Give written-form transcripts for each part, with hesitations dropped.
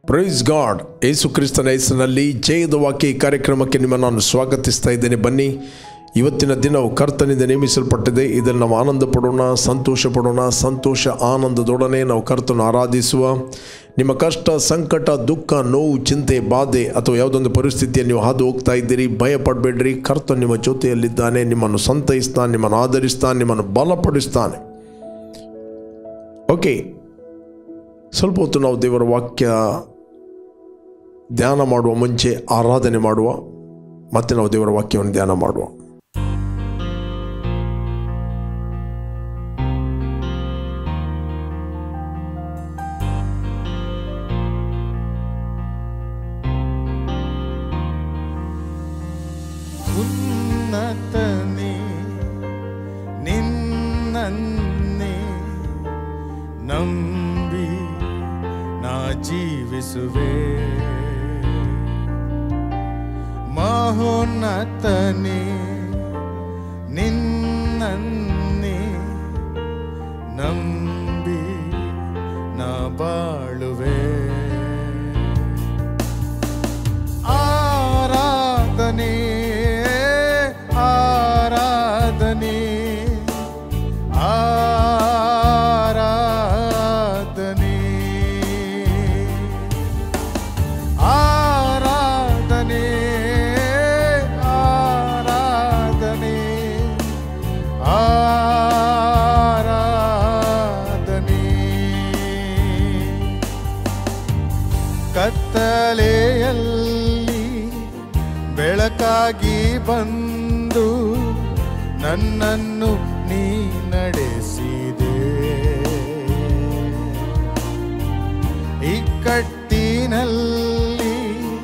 Praise God. ಯೇಸು ಕ್ರಿಸ್ತನ ಹೆಸರಿನಲ್ಲಿ ಜಯದ ವಾಕ್ಯ ಈ ಕಾರ್ಯಕ್ರಮಕ್ಕೆ ನಿಮ್ಮನ್ನು ನಾನು ಸ್ವಾಗತಿಸ್ತಾ ಇದ್ದೇನೆ. ಬನ್ನಿ, ಇವತ್ತಿನ ದಿನವು ಕರ್ತನಿಂದ ನೇಮಿಸಲ್ಪಟ್ಟಿದೆ. ಇದನ್ನು ನಾವು ಆನಂದ ಪಡೋಣ, ಸಂತೋಷ ಪಡೋಣ. ಸಂತೋಷ ಆನಂದದೊಡನೆ ನಾವು ಕರ್ತನ ಆರಾಧಿಸುವ. ನಿಮ್ಮ ಕಷ್ಟ, ಸಂಕಟ, ದುಃಖ, ನೋವು, ಚಿಂತೆ, ಬಾಧೆ ಅಥವಾ ಯಾವುದೊಂದು ಪರಿಸ್ಥಿತಿಯನ್ನು ನೀವು ಹಾದು ಹೋಗ್ತಾ ಇದ್ದೀರಿ, ಭಯ ಪಡಬೇಡ್ರಿ. ಕರ್ತನು ನಿಮ್ಮ ಜೊತೆಯಲ್ಲಿದ್ದಾನೆ. ನಿಮ್ಮನ್ನು ಸಂತೈಸ್ತಾನೆ, ನಿಮ್ಮನ್ನು ಆಧರಿಸ್ತಾನೆ, ನಿಮ್ಮನ್ನು ಬಲಪಡಿಸ್ತಾನೆ. ಓಕೆ, ಸ್ವಲ್ಪ ಹೊತ್ತು ನಾವು ದೇವರ ವಾಕ್ಯ ಧ್ಯಾನ ಮಾಡುವ ಮುಂಚೆ ಆರಾಧನೆ ಮಾಡುವ, ಮತ್ತೆ ನಾವು ದೇವರ ವಾಕ್ಯವನ್ನು ಧ್ಯಾನ ಮಾಡುವ. ಉನ್ನತನೇ ನಿನ್ನನ್ನೇ ನಂಬಿ ನಾ ಜೀವಿಸುವೆ. ಮಹೋನ್ನತನೇ ನಿನ್ನನ್ನೇ ನಂಬಿ ನಾ ಬಾಳುವೆ. ಆರಾಧನೆ ಆರಾಧನೆ ಆರಾಧನೆ ಆರಾಧನೆ ಆರಾಧನೆ ಆರಾಧನೆ. ಕತ್ತಲೆಯಲ್ಲಿ ಬೆಳಕಾಗಿ ಬಂದು ನನ್ನನ್ನು ನೀ ನಡೆಸಿದೆ. ಇಕ್ಕಟ್ಟಿನಲ್ಲಿ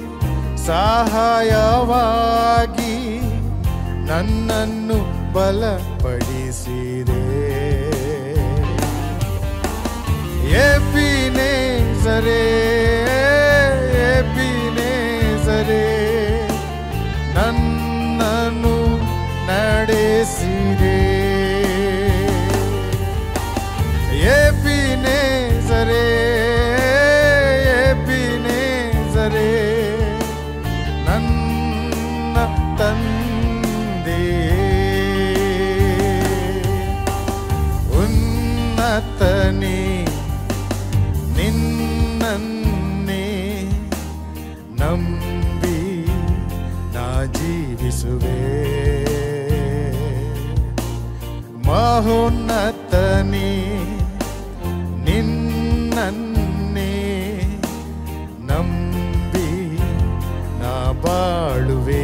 ಸಹಾಯವಾಗಿ ನನ್ನನ್ನು ಬಲಪಡಿಸಿದೆ. ಎಬಿನೇಜರೇ ಎಬಿನೇಜರೇ ನನ್ನನ್ನು ನಡೆಸಿದೆ. ಎಬಿನೇಜರೇ ಎಬಿನೇಜರೇ ನನ್ನ ತಂದೆ. ಉನ್ನತನೇ ನಿನ್ನನ್ನೇ ನಂಬಿ ನಾ ಜೀವಿಸುವೆ. ಮಹೋನ್ನತನೇ ನಿನ್ನನ್ನೇ ನಂಬಿ ನಾ ಬಾಳುವೆ.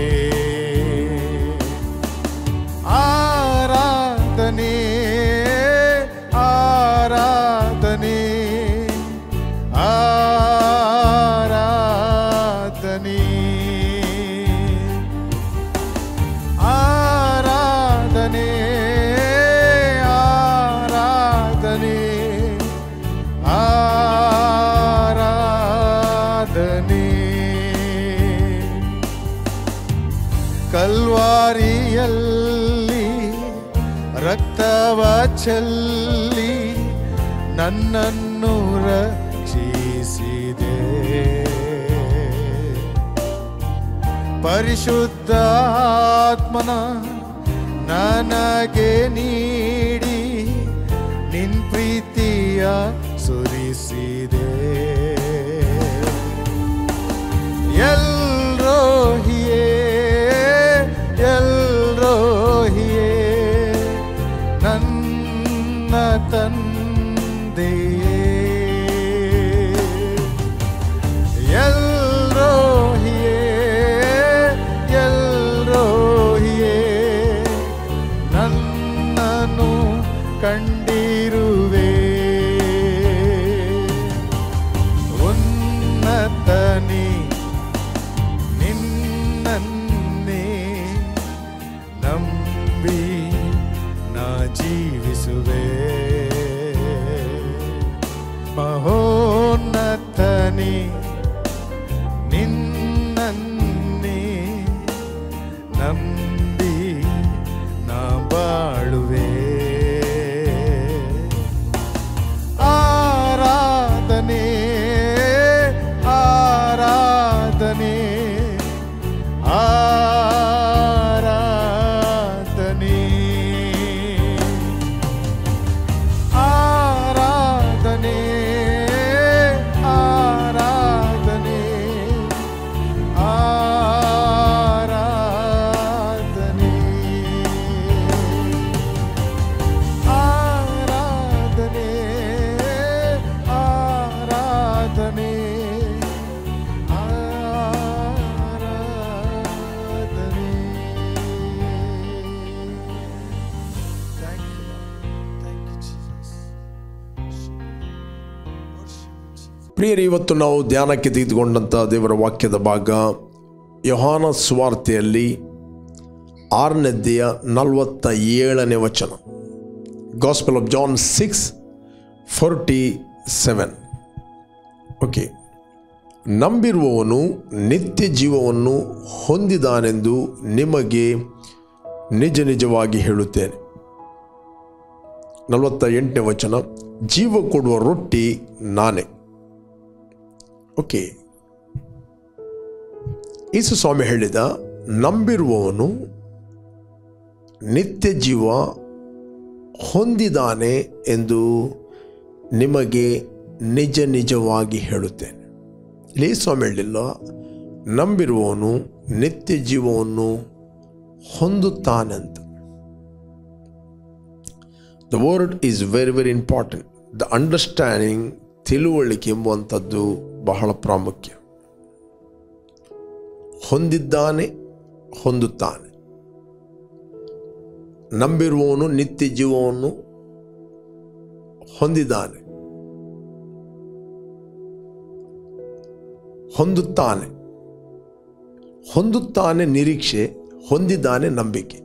ಆರಾಧನೆ ಆರಾಧನೆ ಆರಾಧನೆ ಆರಾಧನೆ ಆರಾಧನೆ ಆರಾಧನೆ. ಕಲ್ವಾರಿಯಲ್ಲಿ ರಕ್ತವ ಚೆಲ್ಲಿ ನನ್ನನ್ನು ರಕ್ಷಿಸಿದೆ. ಪರಿಶುದ್ಧ ಆತ್ಮನ ನನಗೆ ನೀಡಿ ನಿನ್ ಪ್ರೀತಿಯ ಸುರಿಸಿದೆ. ಎಲ್ರೋಹಿಯೇ ಎಲ್ರೋಹಿಯೇ ನನ್ನ ತಂದೆಯೇ. ಎಲ್ರೋಹಿಯೇ ಎಲ್ರೋಹಿಯೇ ನನ್ನನ್ನು ಕಂಡಿರುವೆ. ಉನ್ನತನೇ ನಿನ್ನನ್ನೇ ನಂಬಿ ನಾ ಜೀವಿಸುವೆ. ಮಹೋನ್ನತನೇ ನಿನ್ನನ್ನೇ ನಂಬಿ ನಾ ಬಾಳುವೆ. ಆರಾಧನೆ ಪ್ರಿಯರೇ, ಇವತ್ತು ನಾವು ಧ್ಯಾನಕ್ಕೆ ತೆಗೆದುಕೊಂಡಂಥ ದೇವರ ವಾಕ್ಯದ ಭಾಗ ಯೋಹಾನ ಸುವಾರ್ತೆಯಲ್ಲಿ 6ನೇ ಅಧ್ಯಾಯ 47ನೇ ವಚನ. Gospel of John 6:47. ಓಕೆ. ನಂಬಿರುವವನು ನಿತ್ಯ ಜೀವವನ್ನು ಹೊಂದಿದಾನೆಂದು ನಿಮಗೆ ನಿಜ ನಿಜವಾಗಿ ಹೇಳುತ್ತೇನೆ. 48ನೇ ವಚನ. ಜೀವ ಕೊಡುವ ರೊಟ್ಟಿ ನಾನೇ. ಓಕೆ. ಯೇಸು ಸ್ವಾಮಿ ಹೇಳಿದ, ನಂಬಿರುವವನು ನಿತ್ಯ ಜೀವ ಹೊಂದಿದಾನೆ ಎಂದು ನಿಮಗೆ ನಿಜ ನಿಜವಾಗಿ ಹೇಳುತ್ತೇನೆ. ಇಲ್ಲಿ ಸ್ವಾಮಿ ಹೇಳಿಲ್ಲ, ನಂಬಿರುವವನು ನಿತ್ಯ ಜೀವವನ್ನು ಹೊಂದುತ್ತಾನೆ ಅಂತ. The word is very very important. The understanding, ತಿಳುವಳಿಕೆ ಎಂಬುವಂಥದ್ದು ಬಹಳ ಪ್ರಾಮುಖ್ಯ. ಹೊಂದಿದ್ದಾನೆ, ಹೊಂದುತ್ತಾನೆ. ನಂಬಿರುವವನು ನಿತ್ಯ ಜೀವವನ್ನು ಹೊಂದಿದ್ದಾನೆ, ಹೊಂದುತ್ತಾನೆ. ಹೊಂದುತ್ತಾನೆ ನಿರೀಕ್ಷೆ, ಹೊಂದಿದ್ದಾನೆ ನಂಬಿಕೆ.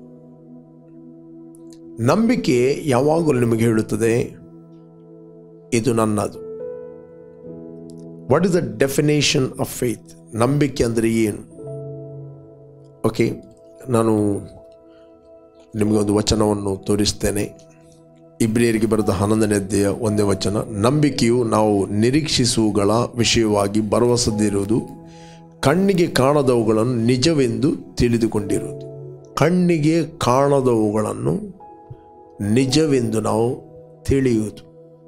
ನಂಬಿಕೆ ಯಾವಾಗಲೂ ನಿಮಗೆ ಹೇಳುತ್ತದೆ, ಇದು ನನ್ನದು. What is the definition of faith? ನಂಬಿಕೆ ಅಂದರೆ ಏನು? ಓಕೆ, ನಾನು ನಿಮಗೆ ಒಂದು ವಚನವನ್ನು ತೋರಿಸ್ತೇನೆ. ಇಬ್ರಿಯರಿಗೆ ಬರೆದ 11ನೇ ಅಧ್ಯಾಯ 1ನೇ ವಚನ. ನಂಬಿಕೆಯು ನಾವು ನಿರೀಕ್ಷಿಸುವುಗಳ ವಿಷಯವಾಗಿ ಭರವಸೆದಿರುವುದು, ಕಣ್ಣಿಗೆ ಕಾಣದವುಗಳನ್ನು ನಿಜವೆಂದು ತಿಳಿದುಕೊಂಡಿರುವುದು. ಕಣ್ಣಿಗೆ ಕಾಣದವುಗಳನ್ನು ನಿಜವೆಂದು ನಾವು ತಿಳಿಯುವುದು.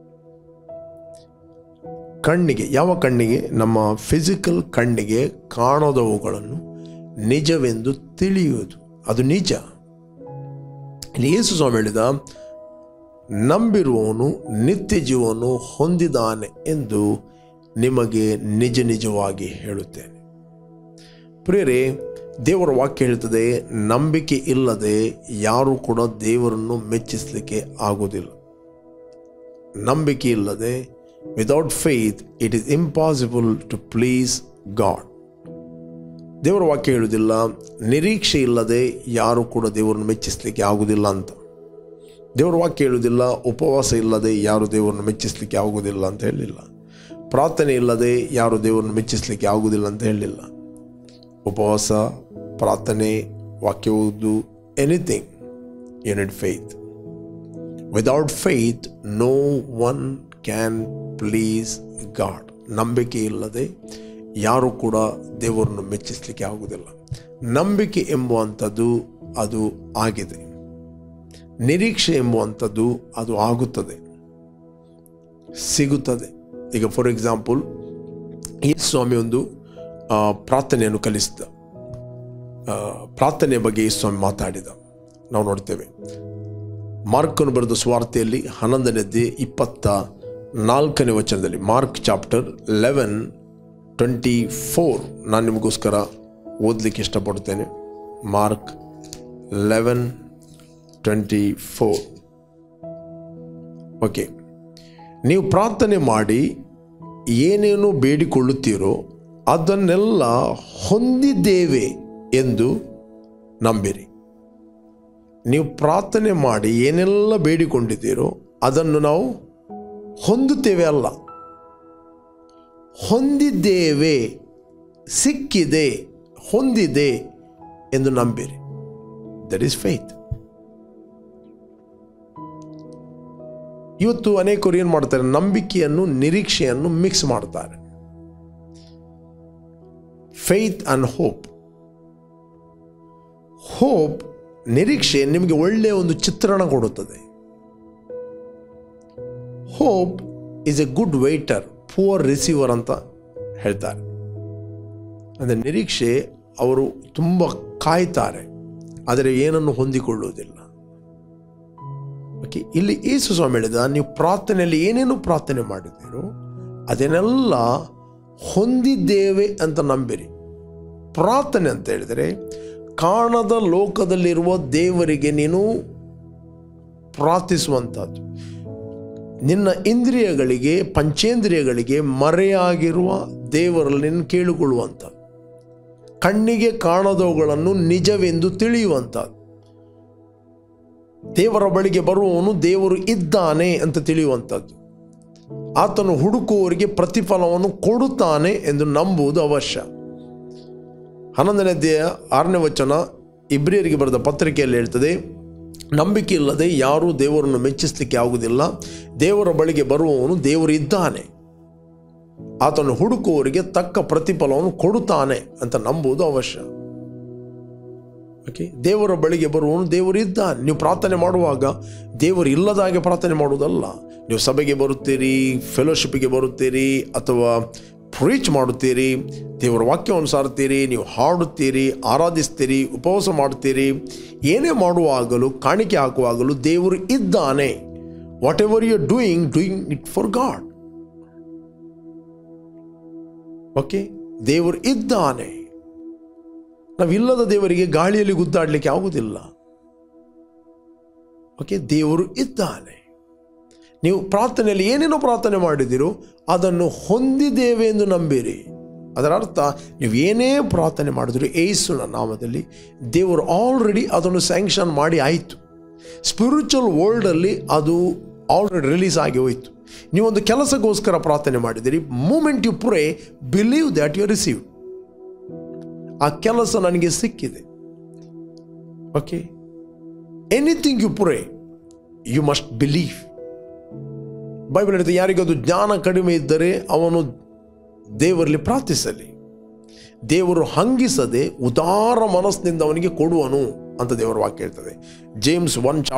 ಕಣ್ಣಿಗೆ, ಯಾವ ಕಣ್ಣಿಗೆ? ನಮ್ಮ ಫಿಸಿಕಲ್ ಕಣ್ಣಿಗೆ ಕಾಣದವುಗಳನ್ನು ನಿಜವೆಂದು ತಿಳಿಯುವುದು. ಅದು ನಿಜ. ಇಲ್ಲಿ ಯೇಸು ಸ್ವಾಮಿ ಹೇಳಿದ, ನಂಬಿರುವವನು ನಿತ್ಯ ಜೀವವನ್ನು ಹೊಂದಿದ್ದಾನೆ ಎಂದು ನಿಮಗೆ ನಿಜ ನಿಜವಾಗಿ ಹೇಳುತ್ತೇನೆ. ಪ್ರಿಯರೇ, ದೇವರ ವಾಕ್ಯ ಹೇಳ್ತದೆ, ನಂಬಿಕೆ ಇಲ್ಲದೆ ಯಾರೂ ಕೂಡ ದೇವರನ್ನು ಮೆಚ್ಚಿಸಲಿಕ್ಕೆ ಆಗುವುದಿಲ್ಲ. ನಂಬಿಕೆ ಇಲ್ಲದೆ, without faith it is impossible to please God. ದೇವರ ವಾಕ್ಯ ಹೇಳುವುದಿಲ್ಲ, ನಿರೀಕ್ಷೆ ಇಲ್ಲದೆ ಯಾರೂ ಕೂಡ ದೇವರನ್ನು ಮೆಚ್ಚಿಸಲಿಕ್ಕೆ ಆಗುವುದಿಲ್ಲ ಅಂತ. ದೇವರ ವಾಕ್ಯ ಹೇಳುವುದಿಲ್ಲ, ಉಪವಾಸ ಇಲ್ಲದೆ ಯಾರು ದೇವರನ್ನು ಮೆಚ್ಚಿಸಲಿಕ್ಕೆ ಆಗುವುದಿಲ್ಲ ಅಂತ ಹೇಳಲಿಲ್ಲ. ಪ್ರಾರ್ಥನೆ ಇಲ್ಲದೆ ಯಾರು ದೇವರನ್ನು ಮೆಚ್ಚಿಸಲಿಕ್ಕೆ ಆಗುವುದಿಲ್ಲ ಅಂತ ಹೇಳಲಿಲ್ಲ. ಉಪವಾಸ, ಪ್ರಾರ್ಥನೆ, ವಾಕ್ಯ ಓದು, anything, you need faith. Without faith no one can please God. ನಂಬಿಕೆ ಇಲ್ಲದೆ ಯಾರೂ ಕೂಡ ದೇವರನ್ನು ಮೆಚ್ಚಿಸಲಿಕ್ಕೆ ಆಗುವುದಿಲ್ಲ. ನಂಬಿಕೆ ಎಂಬುವಂಥದ್ದು ಅದು ಆಗಿದೆ. ನಿರೀಕ್ಷೆ ಎಂಬುವಂಥದ್ದು ಅದು ಆಗುತ್ತದೆ, ಸಿಗುತ್ತದೆ. ಈಗ ಫಾರ್ ಎಕ್ಸಾಂಪಲ್, ಯೇಸು ಸ್ವಾಮಿ ಒಂದು ಪ್ರಾರ್ಥನೆಯನ್ನು ಕಲಿಸಿದ. ಪ್ರಾರ್ಥನೆಯ ಬಗ್ಗೆ ಯೇಸು ಸ್ವಾಮಿ ಮಾತಾಡಿದ ನಾವು ನೋಡ್ತೇವೆ. ಮಾರ್ಕನು ಬರೆದ ಸುವಾರ್ತೆಯಲ್ಲಿ 11ನೇ ಅಧ್ಯಾಯ 24ನೇ ವಚನದಲ್ಲಿ, ಮಾರ್ಕ್ ಚಾಪ್ಟರ್ 11:24 ನಾನು ನಿಮಗೋಸ್ಕರ ಓದಲಿಕ್ಕೆ ಇಷ್ಟಪಡ್ತೇನೆ. ಮಾರ್ಕ್ 11:24. ಓಕೆ. ನೀವು ಪ್ರಾರ್ಥನೆ ಮಾಡಿ ಏನೇನು ಬೇಡಿಕೊಳ್ಳುತ್ತೀರೋ ಅದನ್ನೆಲ್ಲ ಹೊಂದಿದ್ದೇವೆ ಎಂದು ನಂಬಿರಿ. ನೀವು ಪ್ರಾರ್ಥನೆ ಮಾಡಿ ಏನೆಲ್ಲ ಬೇಡಿಕೊಂಡಿದ್ದೀರೋ ಅದನ್ನು ನಾವು ಹೊಂದುತ್ತೇವೆ ಅಲ್ಲ, ಹೊಂದಿದ್ದೇವೆ, ಸಿಕ್ಕಿದೆ, ಹೊಂದಿದೆ ಎಂದು ನಂಬಿರಿ. That is faith. ಇವತ್ತು ಅನೇಕರು ಏನು ಮಾಡ್ತಾರೆ? ನಂಬಿಕೆಯನ್ನು ನಿರೀಕ್ಷೆಯನ್ನು ಮಿಕ್ಸ್ ಮಾಡ್ತಾರೆ. Faith and hope. ಹೋಪ್, ನಿರೀಕ್ಷೆ ನಿಮಗೆ ಒಳ್ಳೆಯ ಒಂದು ಚಿತ್ರಣ ಕೊಡುತ್ತದೆ. Hope is a good waiter, poor receiver ಅಂತ ಹೇಳ್ತಾರೆ. ಅಂದರೆ ನಿರೀಕ್ಷೆ, ಅವರು ತುಂಬ ಕಾಯ್ತಾರೆ, ಆದರೆ ಏನನ್ನು ಹೊಂದಿಕೊಳ್ಳುವುದಿಲ್ಲ. ಓಕೆ. ಇಲ್ಲಿ ಯೇಸು ಸ್ವಾಮಿ ಹೇಳಿದ, ನೀವು ಪ್ರಾರ್ಥನೆಯಲ್ಲಿ ಏನೇನು ಪ್ರಾರ್ಥನೆ ಮಾಡಿದ್ದೀರೋ ಅದನ್ನೆಲ್ಲ ಹೊಂದಿದ್ದೇವೆ ಅಂತ ನಂಬಿರಿ. ಪ್ರಾರ್ಥನೆ ಅಂತ ಹೇಳಿದರೆ ಕಾಣದ ಲೋಕದಲ್ಲಿರುವ ದೇವರಿಗೆ ನೀನು ಪ್ರಾರ್ಥಿಸುವಂಥದ್ದು. ನಿನ್ನ ಇಂದ್ರಿಯಗಳಿಗೆ, ಪಂಚೇಂದ್ರಿಯಗಳಿಗೆ ಮರೆಯಾಗಿರುವ ದೇವರಲ್ಲಿ ನಿನ್ನ ಕೇಳಿಕೊಳ್ಳುವಂಥದ್ದು, ಕಣ್ಣಿಗೆ ಕಾಣದವುಗಳನ್ನು ನಿಜವೆಂದು ತಿಳಿಯುವಂಥದ್ದು, ದೇವರ ಬಳಿಗೆ ಬರುವವನು ದೇವರು ಇದ್ದಾನೆ ಅಂತ ತಿಳಿಯುವಂಥದ್ದು, ಆತನು ಹುಡುಕುವವರಿಗೆ ಪ್ರತಿಫಲವನ್ನು ಕೊಡುತ್ತಾನೆ ಎಂದು ನಂಬುವುದು ಅವಶ್ಯ. 11ನೇ ಅಧ್ಯಾಯ 6ನೇ ವಚನ ಇಬ್ರಿಯರಿಗೆ ಬರೆದ ಪತ್ರಿಕೆಯಲ್ಲಿ ಹೇಳ್ತದೆ, ನಂಬಿಕೆ ಇಲ್ಲದೆ ಯಾರೂ ದೇವರನ್ನು ಮೆಚ್ಚಿಸಲಿಕ್ಕೆ ಆಗುವುದಿಲ್ಲ. ದೇವರ ಬಳಿಗೆ ಬರುವವನು ದೇವರು ಇದ್ದಾನೆ, ಆತನು ಹುಡುಕುವವರಿಗೆ ತಕ್ಕ ಪ್ರತಿಫಲವನ್ನು ಕೊಡುತ್ತಾನೆ ಅಂತ ನಂಬುವುದು ಅವಶ್ಯ. ಓಕೆ, ದೇವರ ಬಳಿಗೆ ಬರುವವನು ದೇವರು ಇದ್ದಾನೆ. ನೀವು ಪ್ರಾರ್ಥನೆ ಮಾಡುವಾಗ ದೇವರು ಇಲ್ಲದ ಹಾಗೆ ಪ್ರಾರ್ಥನೆ ಮಾಡುವುದಲ್ಲ. ನೀವು ಸಭೆಗೆ ಬರುತ್ತೀರಿ, ಫೆಲೋಶಿಪ್ಗೆ ಬರುತ್ತೀರಿ, ಅಥವಾ ಪ್ರೀಚ್ ಮಾಡುತ್ತೀರಿ, ದೇವರ ವಾಕ್ಯವನ್ನು ಸಾರುತ್ತೀರಿ, ನೀವು ಹಾಡುತ್ತೀರಿ, ಆರಾಧಿಸ್ತೀರಿ, ಉಪವಾಸ ಮಾಡುತ್ತೀರಿ, ಏನೇ ಮಾಡುವಾಗಲೂ, ಕಾಣಿಕೆ ಹಾಕುವಾಗಲೂ ದೇವರು ಇದ್ದಾನೆ. Whatever you are doing it for God. Okay, ದೇವರು ಇದ್ದಾನೆ. ನಾವಿಲ್ಲದ ದೇವರಿಗೆ ಗಾಳಿಯಲ್ಲಿ ಗುದ್ದಾಡಲಿಕ್ಕೆ ಆಗುವುದಿಲ್ಲ. ಓಕೆ, ದೇವರು ಇದ್ದಾನೆ. ನೀವು ಪ್ರಾರ್ಥನೆಯಲ್ಲಿ ಏನೇನೋ ಪ್ರಾರ್ಥನೆ ಮಾಡಿದಿರೋ ಅದನ್ನು ಹೊಂದಿದ್ದೇವೆ ಎಂದು ನಂಬಿರಿ. ಅದರ ಅರ್ಥ, ನೀವು ಏನೇ ಪ್ರಾರ್ಥನೆ ಮಾಡಿದ್ರು ಯೇಸುವಿನ ನಾಮದಲ್ಲಿ ದೇವರು ಆಲ್ರೆಡಿ ಅದನ್ನು ಸ್ಯಾಂಕ್ಷನ್ ಮಾಡಿ ಆಯಿತು. ಸ್ಪಿರಿಚುವಲ್ ವರ್ಲ್ಡಲ್ಲಿ ಅದು ಆಲ್ರೆಡಿ ರಿಲೀಸ್ ಆಗಿ ಹೋಯಿತು. ನೀವೊಂದು ಕೆಲಸಕ್ಕೋಸ್ಕರ ಪ್ರಾರ್ಥನೆ ಮಾಡಿದಿರಿ, moment you pray, believe that you receive. ಆ ಕೆಲಸ ನನಗೆ ಸಿಕ್ಕಿದೆ. Okay, anything you pray you must believe. Bible ಹೇಳ್ತದೆ, ಯಾರಿಗದು ಜ್ಞಾನ ಕಡಿಮೆ ಇದ್ದರೆ ಅವನು ದೇವರಲ್ಲಿ ಪ್ರಾರ್ಥಿಸಲಿ, ದೇವರು ಹಂಗಿಸದೆ ಉದಾರ ಮನಸ್ಸಿನಿಂದ ಅವನಿಗೆ ಕೊಡುವನು ಅಂತ ದೇವರ ವಾಕ್ಯ ಹೇಳ್ತದೆ. ಜೇಮ್ಸ್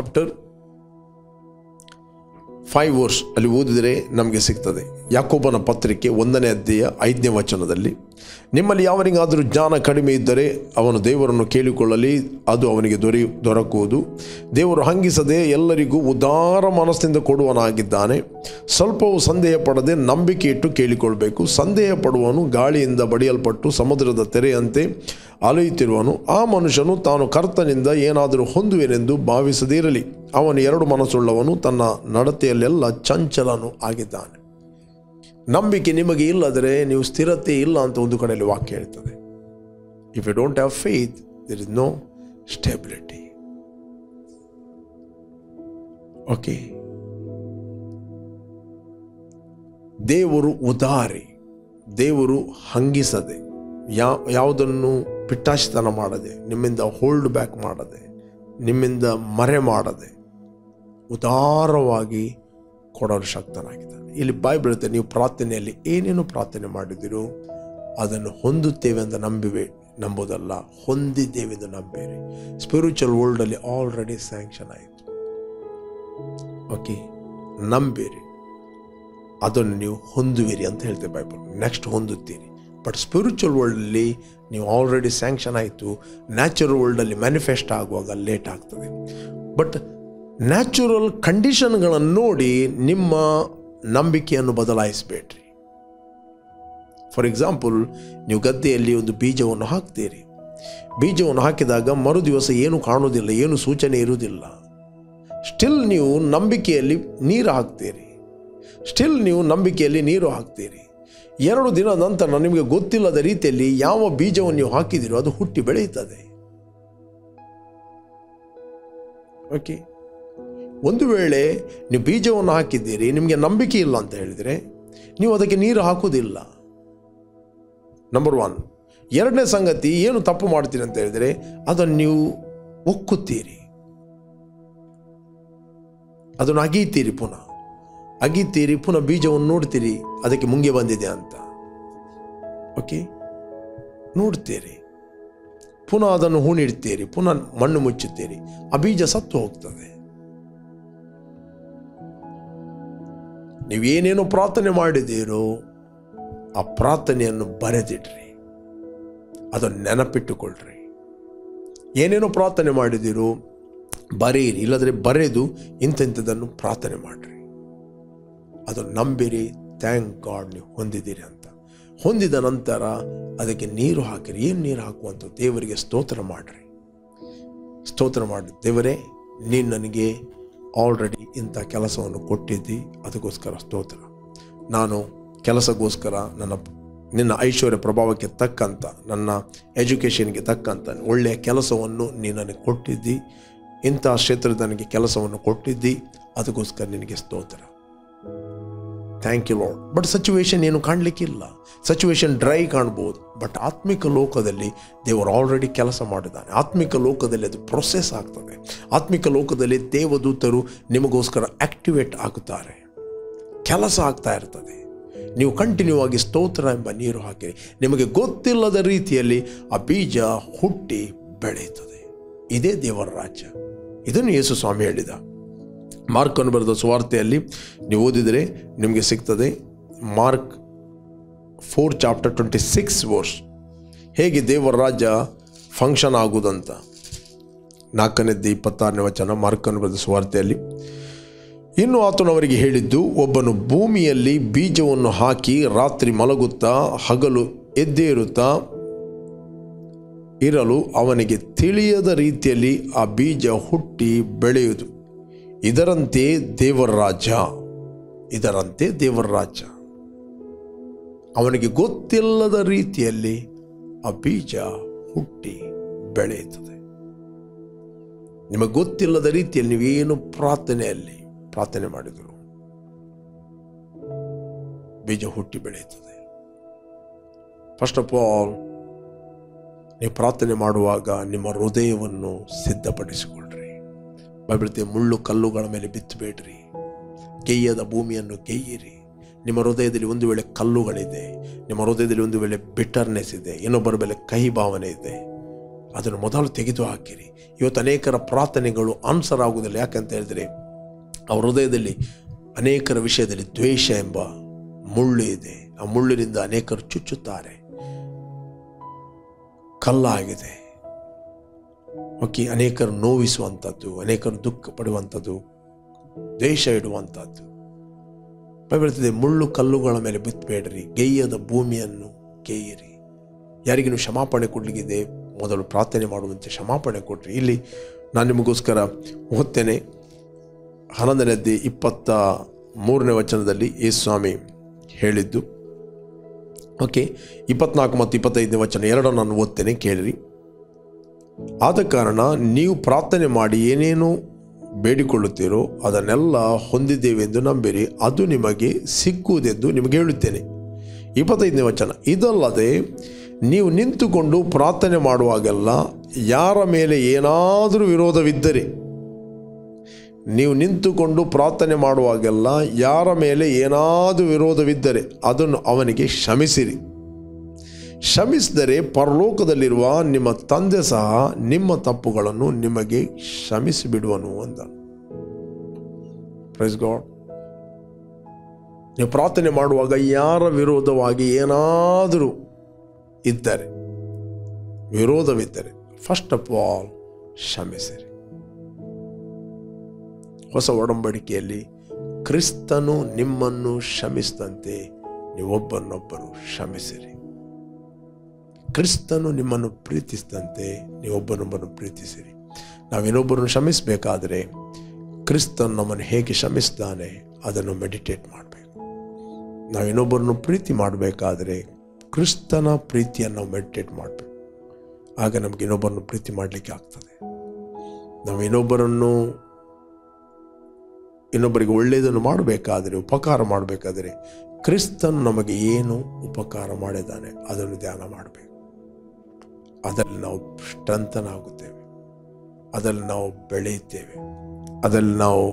1:5 ಅಲ್ಲಿ ಓದಿದರೆ ನಮಗೆ ಸಿಗ್ತದೆ. ಯಾಕೋಬನ ಪತ್ರಿಕೆ 1ನೇ ಅಧ್ಯಾಯ 5ನೇ ವಚನದಲ್ಲಿ, ನಿಮ್ಮಲ್ಲಿ ಯಾವನಿಗಾದರೂ ಜ್ಞಾನ ಕಡಿಮೆ ಇದ್ದರೆ ಅವನು ದೇವರನ್ನು ಕೇಳಿಕೊಳ್ಳಲಿ, ಅದು ಅವನಿಗೆ ದೊರಕುವುದು. ದೇವರು ಹಂಗಿಸದೆ ಎಲ್ಲರಿಗೂ ಉದಾರ ಮನಸ್ಸಿನಿಂದ ಕೊಡುವನಾಗಿದ್ದಾನೆ. ಸ್ವಲ್ಪವೂ ಸಂದೇಹ ಪಡದೆ ನಂಬಿಕೆ ಇಟ್ಟು ಕೇಳಿಕೊಳ್ಬೇಕು. ಸಂದೇಹ ಪಡುವನು ಗಾಳಿಯಿಂದ ಬಡಿಯಲ್ಪಟ್ಟು ಸಮುದ್ರದ ತೆರೆಯಂತೆ ಅಲೆಯುತ್ತಿರುವನು. ಆ ಮನುಷ್ಯನು ತಾನು ಕರ್ತನಿಂದ ಏನಾದರೂ ಹೊಂದುವೆನೆಂದು ಭಾವಿಸದಿರಲಿ. ಅವನು 2 ಮನಸ್ಸುಳ್ಳವನು, ತನ್ನ ನಡತೆಯಲ್ಲೆಲ್ಲ ಚಂಚಲನು ಆಗಿದ್ದಾನೆ. ನಂಬಿಕೆ ನಿಮಗೆ ಇಲ್ಲದರೆ ನೀವು ಸ್ಥಿರತೆ ಇಲ್ಲ ಅಂತ ಒಂದು ಕಡೆಯಲ್ಲಿ ವಾಕ್ಯ ಹೇಳ್ತದೆ. If you don't have faith there is no stability. Okay, ದೇವರು ಉದಾರಿ, ದೇವರು ಹಂಗಿಸದೆ, ಯಾವುದನ್ನು ಪಿಟ್ಟಾಶಿತನ ಮಾಡದೆ, ನಿಮ್ಮಿಂದ ಹೋಲ್ಡ್ ಬ್ಯಾಕ್ ಮಾಡದೆ, ನಿಮ್ಮಿಂದ ಮರೆ ಮಾಡದೆ ಉದಾರವಾಗಿ ಕೊಡಲು ಶಕ್ತನಾಗಿದ್ದಾನೆ. ಇಲ್ಲಿ ಬೈಬಲ್ ಹೇಳುತ್ತೆ, ನೀವು ಪ್ರಾರ್ಥನೆಯಲ್ಲಿ ಏನೇನು ಪ್ರಾರ್ಥನೆ ಮಾಡಿದಿರೋ ಅದನ್ನು ಹೊಂದುತ್ತೇವೆ ಅಂತ ನಂಬೋದಲ್ಲ, ಹೊಂದಿದ್ದೇವೆ ಎಂದು ನಂಬೇರಿ. ಸ್ಪಿರಿಚುವಲ್ ವರ್ಲ್ಡಲ್ಲಿ ಆಲ್ರೆಡಿ ಸ್ಯಾಂಕ್ಷನ್ ಆಯಿತು. ಓಕೆ, ನಂಬೇರಿ, ಅದನ್ನು ನೀವು ಹೊಂದುವಿರಿ ಅಂತ ಹೇಳ್ತೇವೆ ಬೈಬಲ್. ನೆಕ್ಸ್ಟ್ ಹೊಂದುತ್ತೀರಿ. ಬಟ್ ಸ್ಪಿರಿಚುವಲ್ ವರ್ಲ್ಡಲ್ಲಿ ನೀವು ಆಲ್ರೆಡಿ ಸ್ಯಾಂಕ್ಷನ್ ಆಯಿತು. ನ್ಯಾಚುರಲ್ ವರ್ಲ್ಡಲ್ಲಿ ಮ್ಯಾನಿಫೆಸ್ಟ್ ಆಗುವಾಗ ಲೇಟ್ ಆಗ್ತದೆ. ಬಟ್ ನ್ಯಾಚುರಲ್ ಕಂಡೀಷನ್ಗಳನ್ನು ನೋಡಿ ನಿಮ್ಮ ನಂಬಿಕೆಯನ್ನು ಬದಲಾಯಿಸಬೇಡ್ರಿ. ಫಾರ್ ಎಕ್ಸಾಂಪಲ್, ನೀವು ಗದ್ದೆಯಲ್ಲಿ ಒಂದು ಬೀಜವನ್ನು ಹಾಕ್ತೀರಿ. ಬೀಜವನ್ನು ಹಾಕಿದಾಗ ಮರುದಿವಸ ಏನು ಕಾಣುವುದಿಲ್ಲ, ಏನು ಸೂಚನೆ ಇರುವುದಿಲ್ಲ. ಸ್ಟಿಲ್ ನೀವು ನಂಬಿಕೆಯಲ್ಲಿ ನೀರು ಹಾಕ್ತೀರಿ. 2 ದಿನದ ನಂತರ ನಿಮಗೆ ಗೊತ್ತಿಲ್ಲದ ರೀತಿಯಲ್ಲಿ ಯಾವ ಬೀಜವನ್ನು ನೀವು ಹಾಕಿದಿರೋ ಅದು ಹುಟ್ಟಿ ಬೆಳೆಯುತ್ತದೆ. ಓಕೆ, ಒಂದು ವೇಳೆ ನೀವು ಬೀಜವನ್ನು ಹಾಕಿದ್ದೀರಿ, ನಿಮಗೆ ನಂಬಿಕೆ ಇಲ್ಲ ಅಂತ ಹೇಳಿದರೆ ನೀವು ಅದಕ್ಕೆ ನೀರು ಹಾಕುವುದಿಲ್ಲ. ನಂಬರ್ 1. 2ನೇ ಸಂಗತಿ, ಏನು ತಪ್ಪು ಮಾಡ್ತೀರಿ ಅಂತ ಹೇಳಿದರೆ ಅದನ್ನು ನೀವು ಒಕ್ಕುತ್ತೀರಿ, ಅದನ್ನು ಅಗೀತೀರಿ, ಪುನಃ ಬೀಜವನ್ನು ನೋಡ್ತೀರಿ ಅದಕ್ಕೆ ಮುಂಗೆ ಬಂದಿದೆ ಅಂತ. ಓಕೆ, ನೋಡ್ತೀರಿ, ಪುನಃ ಅದನ್ನು ಹೂಣಿಡ್ತೀರಿ, ಪುನಃ ಮಣ್ಣು ಮುಚ್ಚುತ್ತೀರಿ, ಆ ಬೀಜ ಸತ್ತು ಹೋಗ್ತದೆ. ನೀವೇನೇನೋ ಪ್ರಾರ್ಥನೆ ಮಾಡಿದ್ದೀರೋ ಆ ಪ್ರಾರ್ಥನೆಯನ್ನು ಬರೆದಿಡ್ರಿ, ಅದನ್ನು ನೆನಪಿಟ್ಟುಕೊಳ್ಳ್ರಿ. ಏನೇನೋ ಪ್ರಾರ್ಥನೆ ಮಾಡಿದ್ದೀರೋ ಬರೆಯಿರಿ, ಇಲ್ಲದ್ರೆ ಬರೆದು ಇಂಥದ್ದನ್ನು ಪ್ರಾರ್ಥನೆ ಮಾಡಿರಿ. ಅದನ್ನು ನಂಬಿರಿ, ಥ್ಯಾಂಕ್ ಗಾಡ್ ನೀವು ಹೊಂದಿದ್ದೀರಿ ಅಂತ. ಹೊಂದಿದ ನಂತರ ಅದಕ್ಕೆ ನೀರು ಹಾಕಿರಿ. ಏನು ನೀರು ಹಾಕುವಂಥ ದೇವರಿಗೆ ಸ್ತೋತ್ರ ಮಾಡಿರಿ. ದೇವರೇ, ನೀನು ನನಗೆ ಆಲ್ರೆಡಿ ಇಂಥ ಕೆಲಸವನ್ನು ಕೊಟ್ಟಿದ್ದಿ, ಅದಕ್ಕೋಸ್ಕರ ಸ್ತೋತ್ರ. ನಾನು ಕೆಲಸಕ್ಕೋಸ್ಕರ ನಿನ್ನ ಐಶ್ವರ್ಯ ಪ್ರಭಾವಕ್ಕೆ ತಕ್ಕಂಥ, ನನ್ನ ಎಜುಕೇಷನ್ಗೆ ತಕ್ಕಂಥ ಒಳ್ಳೆಯ ಕೆಲಸವನ್ನು ನೀನು ನನಗೆ ಕೊಟ್ಟಿದ್ದಿ, ಇಂಥ ಕ್ಷೇತ್ರದ ನನಗೆ ಕೆಲಸವನ್ನು ಕೊಟ್ಟಿದ್ದಿ, ಅದಕ್ಕೋಸ್ಕರ ನಿನಗೆ ಸ್ತೋತ್ರ. Thank you Lord. But situation ಏನು ಕಾಣಲಿಕ್ಕಿಲ್ಲ, ಸಿಚುವೇಶನ್ ಡ್ರೈ ಕಾಣ್ಬೋದು. ಬಟ್ ಆತ್ಮಿಕ ಲೋಕದಲ್ಲಿ ದೇವರು ಆಲ್ರೆಡಿ ಕೆಲಸ ಮಾಡಿದ್ದಾನೆ. ಆತ್ಮಿಕ ಲೋಕದಲ್ಲಿ ಅದು ಪ್ರೊಸೆಸ್ ಆಗ್ತದೆ. ಆತ್ಮಿಕ ಲೋಕದಲ್ಲಿ ದೇವದೂತರು ನಿಮಗೋಸ್ಕರ ಆಕ್ಟಿವೇಟ್ ಆಗುತ್ತಾರೆ, ಕೆಲಸ ಆಗ್ತಾ ಇರ್ತದೆ. ನೀವು ಕಂಟಿನ್ಯೂ ಆಗಿ ಸ್ತೋತ್ರ ಎಂಬ ನೀರು ಹಾಕಿರಿ, ನಿಮಗೆ ಗೊತ್ತಿಲ್ಲದ ರೀತಿಯಲ್ಲಿ ಆ ಬೀಜ ಹುಟ್ಟಿ ಬೆಳೆಯುತ್ತದೆ. ಇದೇ ದೇವರ ರಾಜ್ಯ. ಇದನ್ನು ಯೇಸು ಸ್ವಾಮಿ ಹೇಳಿದ. ಮಾರ್ಕನ್ನು ಬರೆದ ಸುವಾರ್ತೆಯಲ್ಲಿ ನೀವು ಓದಿದರೆ ನಿಮಗೆ ಸಿಗ್ತದೆ. ಮಾರ್ಕ್ 4:26 ಹೇಗೆ ದೇವರ ರಾಜ್ಯ ಫಂಕ್ಷನ್ ಆಗುವುದಂತ. 4:26 ಮಾರ್ಕನ್ನು ಬರೆದ ಸುವಾರ್ತೆಯಲ್ಲಿ, ಇನ್ನು ಆತನು ಅವರಿಗೆ ಹೇಳಿದ್ದು, ಒಬ್ಬನು ಭೂಮಿಯಲ್ಲಿ ಬೀಜವನ್ನು ಹಾಕಿ ರಾತ್ರಿ ಮಲಗುತ್ತಾ ಹಗಲು ಎದ್ದೇರುತ್ತಾ ಇರಲು ಅವನಿಗೆ ತಿಳಿಯದ ರೀತಿಯಲ್ಲಿ ಆ ಬೀಜ ಹುಟ್ಟಿ ಬೆಳೆಯುವುದು. ಇದರಂತೆ ದೇವರ ರಾಜ್ಯ. ಅವನಿಗೆ ಗೊತ್ತಿಲ್ಲದ ರೀತಿಯಲ್ಲಿ ಆ ಬೀಜ ಹುಟ್ಟಿ ಬೆಳೆಯುತ್ತದೆ. ನಿಮಗೆ ಗೊತ್ತಿಲ್ಲದ ರೀತಿಯಲ್ಲಿ ನೀವೇನು ಪ್ರಾರ್ಥನೆ ಮಾಡಿದರು, ಬೀಜ ಹುಟ್ಟಿ ಬೆಳೆಯುತ್ತದೆ. ಫಸ್ಟ್ ಆಫ್ ಆಲ್, ನೀವು ಪ್ರಾರ್ಥನೆ ಮಾಡುವಾಗ ನಿಮ್ಮ ಹೃದಯವನ್ನು ಸಿದ್ಧಪಡಿಸಿಕೊಳ್ಳ್ರಿ. ಬೈಬಲ್ತೆ ಮುಳ್ಳು ಕಲ್ಲುಗಳ ಮೇಲೆ ಬಿತ್ತಬೇಡ್ರಿ, ಗೇಯದ ಭೂಮಿಯನ್ನು ಗೇಯಿರಿ. ನಿಮ್ಮ ಹೃದಯದಲ್ಲಿ ಒಂದು ವೇಳೆ ಕಲ್ಲುಗಳಿದೆ, ನಿಮ್ಮ ಹೃದಯದಲ್ಲಿ ಒಂದು ವೇಳೆ ಬಿಟರ್ನೆಸ್ ಇದೆ, ಇನ್ನೊಬ್ಬರ ಮೇಲೆ ಕಹಿ ಭಾವನೆ ಇದೆ, ಅದನ್ನು ಮೊದಲು ತೆಗೆದು ಹಾಕಿರಿ. ಇವತ್ತು ಅನೇಕರ ಪ್ರಾರ್ಥನೆಗಳು ಆನ್ಸರ್ ಆಗುವುದಿಲ್ಲ. ಯಾಕಂತ ಹೇಳಿದರೆ ಅವರ ಹೃದಯದಲ್ಲಿ ಅನೇಕರ ವಿಷಯದಲ್ಲಿ ದ್ವೇಷ ಎಂಬ ಮುಳ್ಳು ಇದೆ. ಆ ಮುಳ್ಳಿನಿಂದ ಅನೇಕರು ಚುಚ್ಚುತ್ತಾರೆ, ಕಲ್ಲಾಗಿದೆ. ಓಕೆ, ಅನೇಕರು ನೋವಿಸುವಂಥದ್ದು, ಅನೇಕರು ದುಃಖ ಪಡುವಂಥದ್ದು, ದ್ವೇಷ ಇಡುವಂಥದ್ದು. ಬೈಬಲ್ತಿದೆ, ಮುಳ್ಳು ಕಲ್ಲುಗಳ ಮೇಲೆ ಬಿತ್ತಬೇಡ್ರಿ, ಗೇಯದ ಭೂಮಿಯನ್ನು ಗೇಯಿರಿ. ಯಾರಿಗೆ ನೀವು ಕ್ಷಮಾಪಣೆ ಕೊಡಲಿಕ್ಕಿದೆ, ಮೊದಲು ಪ್ರಾರ್ಥನೆ ಮಾಡುವಂತೆ ಕ್ಷಮಾಪಣೆ ಕೊಡ್ರಿ. ಇಲ್ಲಿ ನಾನು ನಿಮಗೋಸ್ಕರ ಓದ್ತೇನೆ. 11:23 ಯೇಸು ಸ್ವಾಮಿ ಹೇಳಿದ್ದು. ಓಕೆ, 24 ಮತ್ತು 25 ಎರಡನ್ನು ನಾನು ಓದ್ತೇನೆ, ಕೇಳಿರಿ. ಆದ ಕಾರಣ ನೀವು ಪ್ರಾರ್ಥನೆ ಮಾಡಿ ಏನೇನು ಬೇಡಿಕೊಳ್ಳುತ್ತೀರೋ ಅದನ್ನೆಲ್ಲ ಹೊಂದಿದ್ದೇವೆಂದು ನಂಬಿರಿ, ಅದು ನಿಮಗೆ ಸಿಕ್ಕುವುದೆಂದು ನಿಮಗೆ ಹೇಳುತ್ತೇನೆ. 25 ಇದಲ್ಲದೆ ನೀವು ನಿಂತುಕೊಂಡು ಪ್ರಾರ್ಥನೆ ಮಾಡುವಾಗೆಲ್ಲ ಯಾರ ಮೇಲೆ ಏನಾದರೂ ವಿರೋಧವಿದ್ದರೆ, ಅದನ್ನು ಅವನಿಗೆ ಕ್ಷಮಿಸಿರಿ. ಕ್ಷಮಿಸಿದರೆ ಪರಲೋಕದಲ್ಲಿರುವ ನಿಮ್ಮ ತಂದೆ ಸಹ ನಿಮ್ಮ ತಪ್ಪುಗಳನ್ನು ನಿಮಗೆ ಕ್ಷಮಿಸಿಬಿಡುವನು ಅಂದನು. Praise God. ನೀವು ಪ್ರಾರ್ಥನೆ ಮಾಡುವಾಗ ಯಾರ ವಿರೋಧವಾಗಿ ಏನಾದರೂ ವಿರೋಧವಿದ್ದರೆ ಫಸ್ಟ್ ಆಫ್ ಆಲ್ ಕ್ಷಮಿಸಿರಿ. ಹೊಸ ಒಡಂಬಡಿಕೆಯಲ್ಲಿ ಕ್ರಿಸ್ತನು ನಿಮ್ಮನ್ನು ಕ್ಷಮಿಸಿದಂತೆ ನೀವೊಬ್ಬರನ್ನೊಬ್ಬರು ಕ್ಷಮಿಸಿರಿ. ಕ್ರಿಸ್ತನು ನಿಮ್ಮನ್ನು ಪ್ರೀತಿಸಿದಂತೆ ನೀವೊಬ್ಬರನ್ನೊಬ್ಬರು ಪ್ರೀತಿಸಿರಿ. ನಾವಿನ್ನೊಬ್ಬರನ್ನು ಕ್ಷಮಿಸಬೇಕಾದ್ರೆ ಕ್ರಿಸ್ತನು ನಮ್ಮನ್ನು ಹೇಗೆ ಕ್ಷಮಿಸ್ತಾನೆ ಅದನ್ನು ಮೆಡಿಟೇಟ್ ಮಾಡಬೇಕು. ನಾವಿನ್ನೊಬ್ಬರನ್ನು ಪ್ರೀತಿ ಮಾಡಬೇಕಾದ್ರೆ ಕ್ರಿಸ್ತನ ಪ್ರೀತಿಯನ್ನು ನಾವು ಮೆಡಿಟೇಟ್ ಮಾಡಬೇಕು. ಆಗ ನಮಗೆ ಇನ್ನೊಬ್ಬರನ್ನು ಪ್ರೀತಿ ಮಾಡಲಿಕ್ಕೆ ಆಗ್ತದೆ. ನಾವು ಇನ್ನೊಬ್ಬರಿಗೆ ಒಳ್ಳೆಯದನ್ನು ಮಾಡಬೇಕಾದರೆ, ಉಪಕಾರ ಮಾಡಬೇಕಾದರೆ ಕ್ರಿಸ್ತನು ನಮಗೆ ಏನು ಉಪಕಾರ ಮಾಡಿದ್ದಾನೆ ಅದನ್ನು ಧ್ಯಾನ ಮಾಡಬೇಕು. ಅದರಲ್ಲಿ ನಾವು ಸ್ಟ್ರೆಂಥನ್ ಆಗುತ್ತೇವೆ, ಅದರಲ್ಲಿ ನಾವು ಬೆಳೆಯುತ್ತೇವೆ, ಅದರಲ್ಲಿ ನಾವು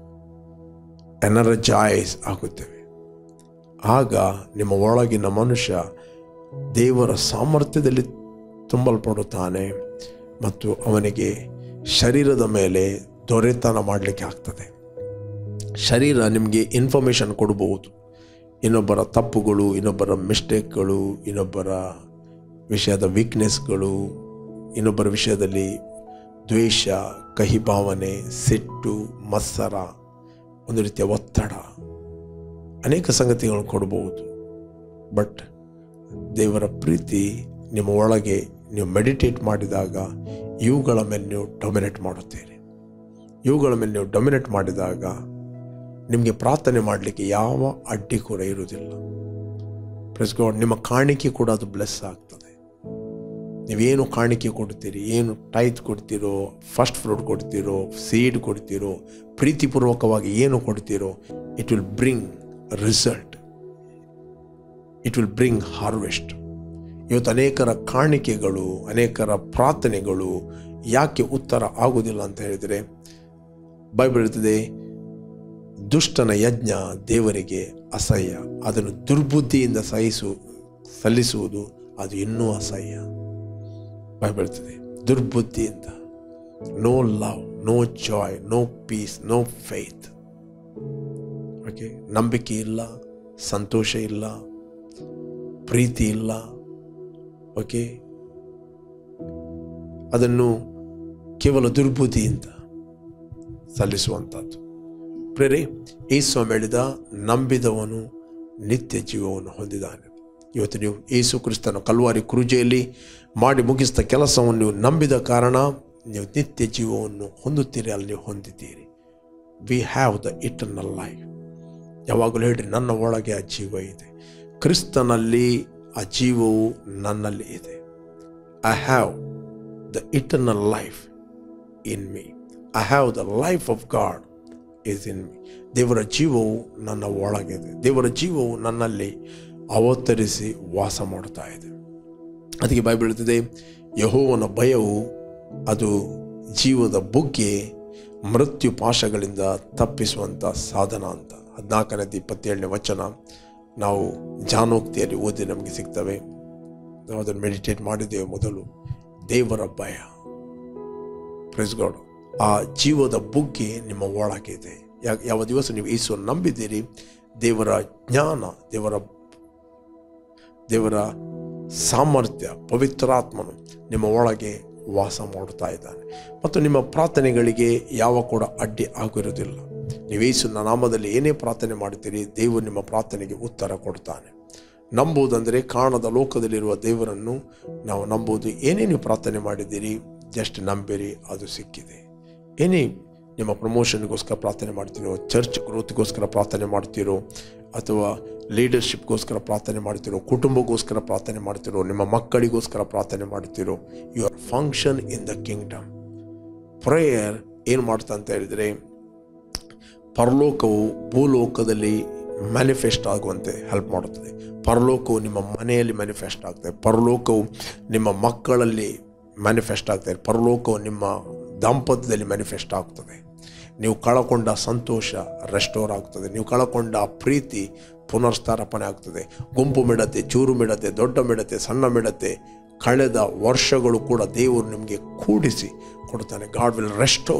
ಎನರ್ಜೈಸ್ ಆಗುತ್ತೇವೆ. ಆಗ ನಿಮ್ಮ ಒಳಗಿನ ಮನುಷ್ಯ ದೇವರ ಸಾಮರ್ಥ್ಯದಲ್ಲಿ ತುಂಬಲ್ಪಡುತ್ತಾನೆ ಮತ್ತು ಅವನಿಗೆ ಶರೀರದ ಮೇಲೆ ದೊರೆತನ ಮಾಡಲಿಕ್ಕೆ ಆಗ್ತದೆ. ಶರೀರ ನಿಮಗೆ ಇನ್ಫಾರ್ಮೇಷನ್ ಕೊಡಬಹುದು, ಇನ್ನೊಬ್ಬರ ತಪ್ಪುಗಳು, ಇನ್ನೊಬ್ಬರ ಮಿಸ್ಟೇಕ್ಗಳು, ಇನ್ನೊಬ್ಬರ ವಿಷಯದ ವೀಕ್ನೆಸ್ಗಳು, ಇನ್ನೊಬ್ಬರ ವಿಷಯದಲ್ಲಿ ದ್ವೇಷ, ಕಹಿ ಭಾವನೆ, ಸಿಟ್ಟು, ಮತ್ಸರ, ಒಂದು ರೀತಿಯ ಒತ್ತಡ, ಅನೇಕ ಸಂಗತಿಗಳನ್ನು ಕೊಡಬಹುದು. ಬಟ್ ದೇವರ ಪ್ರೀತಿ ನಿಮ್ಮ ಒಳಗೆ ನೀವು ಮೆಡಿಟೇಟ್ ಮಾಡಿದಾಗ ಇವುಗಳ ಮೇಲೆ ನೀವು ಡೊಮಿನೇಟ್ ಮಾಡುತ್ತೀರಿ. ಇವುಗಳ ಮೇಲೆ ನೀವು ಡೊಮಿನೇಟ್ ಮಾಡಿದಾಗ ನಿಮಗೆ ಪ್ರಾರ್ಥನೆ ಮಾಡಲಿಕ್ಕೆ ಯಾವ ಅಡ್ಡಿ ಕೂಡ ಇರುವುದಿಲ್ಲ. Praise God. ನಿಮ್ಮ ಕಾಣಿಕೆ ಕೂಡ ಅದು ಬ್ಲೆಸ್ ಆಗ್ತದೆ. ನೀವೇನು ಕಾಣಿಕೆ ಕೊಡ್ತೀರಿ, ಏನು ಟೈತ್ ಕೊಡ್ತೀರೋ, ಫಸ್ಟ್ ಫ್ರೂಟ್ ಕೊಡ್ತೀರೋ, ಸೀಡ್ ಕೊಡ್ತೀರೋ, ಪ್ರೀತಿಪೂರ್ವಕವಾಗಿ ಏನು ಕೊಡ್ತೀರೋ, it will bring result, it will bring harvest. ಇವತ್ತು ಅನೇಕರ ಕಾಣಿಕೆಗಳು, ಅನೇಕರ ಪ್ರಾರ್ಥನೆಗಳು ಯಾಕೆ ಉತ್ತರ ಆಗುವುದಿಲ್ಲ ಅಂತ ಹೇಳಿದರೆ, ಬೈಬಲ್ ಇರ್ತದೆ, ದುಷ್ಟನ ಯಜ್ಞ ದೇವರಿಗೆ ಅಸಹ್ಯ, ಅದನ್ನು ದುರ್ಬುದ್ಧಿಯಿಂದ ಸಲ್ಲಿಸುವುದು ಅದು ಇನ್ನೂ ಅಸಹ್ಯ. ಬೈಬಲ್ ಇರ್ತದೆ, ದುರ್ಬುದ್ಧಿಯಿಂದ, no love, no joy, no peace, no faith. Okay, ನಂಬಿಕೆ ಇಲ್ಲ, ಸಂತೋಷ ಇಲ್ಲ, ಪ್ರೀತಿ ಇಲ್ಲ. ಓಕೆ, ಅದನ್ನು ಕೇವಲ ದುರ್ಬುದ್ಧಿಯಿಂದ ಸಲ್ಲಿಸುವಂಥದ್ದು. ಪ್ರೇರೆ, ಯೇಸು ಹೇಳಿದ, ನಂಬಿದವನು ನಿತ್ಯ ಜೀವವನ್ನು ಹೊಂದಿದ್ದಾನೆ. ಇವತ್ತು ನೀವು ಯೇಸು ಕ್ರಿಸ್ತನ ಕಲ್ವಾರಿ ಕ್ರೂಜೆಯಲ್ಲಿ ಮಾಡಿ ಮುಗಿಸಿದ ಕೆಲಸವನ್ನು ನೀವು ನಂಬಿದ ಕಾರಣ ನೀವು ನಿತ್ಯ ಜೀವವನ್ನು ಹೊಂದುತ್ತೀರಿ, ಅಲ್ಲಿ ನೀವು ಹೊಂದಿದ್ದೀರಿ. We have the eternal life. ಯಾವಾಗಲೂ ಹೇಳ್ರಿ, ನನ್ನ ಒಳಗೆ ಆ ಜೀವ ಇದೆ. ಕ್ರಿಸ್ತನಲ್ಲಿ ಆ ಜೀವವು ನನ್ನಲ್ಲಿ ಇದೆ. I have the eternal life in me. I have the life of God is in me. ದೇವರ ಜೀವವು ನನ್ನ ಒಳಗಿದೆ. ದೇವರ ಜೀವವು ನನ್ನಲ್ಲಿ ಅವತರಿಸಿ ವಾಸ ಮಾಡ್ತಾ ಇದೆ. ಅದಕ್ಕೆ ಬೈಬಲ್ ಹೇಳ್ತದೆ, ಯೆಹೋವನ ಭಯವು ಅದು ಜೀವದ ಬುಗ್ಗೆ ಮೃತ್ಯು ಪಾಶಗಳಿಂದ ತಪ್ಪಿಸುವಂಥ ಸಾಧನ ಅಂತ. 14-27 ವಚನ ನಾವು ಜಾನೋಕ್ತಿಯಲ್ಲಿ ಓದಿ ನಮಗೆ ಸಿಗ್ತವೆ. ನಾವು ಅದನ್ನು ಮೆಡಿಟೇಟ್ ಮಾಡಿದ್ದೇವೆ ಮೊದಲು. ದೇವರ ಭಯ, ಪ್ರೈಸ್ ಗಾಡ್, ಆ ಜೀವದ ಬುಗ್ಗೆ ನಿಮ್ಮ ಒಳಗಿದೆ. ಯಾವ ದಿವಸ ನೀವು ಯೇಸುವನ್ನು ನಂಬಿದ್ದೀರಿ, ದೇವರ ಜ್ಞಾನ, ದೇವರ ಸಾಮರ್ಥ್ಯ, ಪವಿತ್ರಾತ್ಮನು ನಿಮ್ಮ ಒಳಗೆ ವಾಸ ಮಾಡುತ್ತಾ ಇದ್ದಾನೆ. ಮತ್ತು ನಿಮ್ಮ ಪ್ರಾರ್ಥನೆಗಳಿಗೆ ಯಾವ ಕೂಡ ಅಡ್ಡಿ ಆಗಿರುವುದಿಲ್ಲ. ನೀವು ಯೇಸುವಿನ ನಾಮದಲ್ಲಿ ಏನೇ ಪ್ರಾರ್ಥನೆ ಮಾಡ್ತೀರಿ, ದೇವರು ನಿಮ್ಮ ಪ್ರಾರ್ಥನೆಗೆ ಉತ್ತರ ಕೊಡ್ತಾನೆ. ನಂಬುವುದಂದರೆ ಕಾಣದ ಲೋಕದಲ್ಲಿರುವ ದೇವರನ್ನು ನಾವು ನಂಬುವುದು. ಏನೇ ನೀವು ಪ್ರಾರ್ಥನೆ ಮಾಡಿದ್ದೀರಿ, ಜಸ್ಟ್ ನಂಬಿರಿ, ಅದು ಸಿಕ್ಕಿದೆ. ಏನೇ ನಿಮ್ಮ ಪ್ರಮೋಷನ್ಗೋಸ್ಕರ ಪ್ರಾರ್ಥನೆ ಮಾಡ್ತೀರೋ, ಚರ್ಚ್ ಗ್ರೋತ್ಗೋಸ್ಕರ ಪ್ರಾರ್ಥನೆ ಮಾಡ್ತೀರೋ, ಅಥವಾ ಲೀಡರ್ಶಿಪ್ಗೋಸ್ಕರ ಪ್ರಾರ್ಥನೆ ಮಾಡ್ತಿರೋ, ಕುಟುಂಬಕ್ಕೋಸ್ಕರ ಪ್ರಾರ್ಥನೆ ಮಾಡ್ತಿರೋ, ನಿಮ್ಮ ಮಕ್ಕಳಿಗೋಸ್ಕರ ಪ್ರಾರ್ಥನೆ ಮಾಡ್ತಿರೋ, you are function in the kingdom. Prayer ಏನು ಮಾಡ್ತಾ ಅಂತ ಹೇಳಿದರೆ, ಪರಲೋಕವು ಭೂಲೋಕದಲ್ಲಿ ಮ್ಯಾನಿಫೆಸ್ಟ್ ಆಗುವಂತೆ ಹೆಲ್ಪ್ ಮಾಡುತ್ತದೆ. ಪರಲೋಕವು ನಿಮ್ಮ ಮನೆಯಲ್ಲಿ ಮ್ಯಾನಿಫೆಸ್ಟ್ ಆಗ್ತದೆ. ಪರಲೋಕವು ನಿಮ್ಮ ಮಕ್ಕಳಲ್ಲಿ ಮ್ಯಾನಿಫೆಸ್ಟ್ ಆಗ್ತದೆ. ಪರಲೋಕವು ನಿಮ್ಮ ದಾಂಪತ್ಯದಲ್ಲಿ ಮ್ಯಾನಿಫೆಸ್ಟ್ ಆಗ್ತದೆ. ನೀವು ಕಳಕೊಂಡ ಸಂತೋಷ ರೆಸ್ಟೋರ್ ಆಗ್ತದೆ. ನೀವು ಕಳಕೊಂಡ ಪ್ರೀತಿ ಪುನರ್ಸ್ಥಾಪನೆ ಆಗ್ತದೆ. ಗುಂಪು ಮಿಡತೆ, ಚೂರು ಮಿಡತೆ, ದೊಡ್ಡ ಮಿಡತೆ, ಸಣ್ಣ ಮಿಡತೆ, ಕಳೆದ ವರ್ಷಗಳು ಕೂಡ ದೇವರು ನಿಮಗೆ ಕೂಡಿಸಿ ಕೊಡ್ತಾನೆ. God will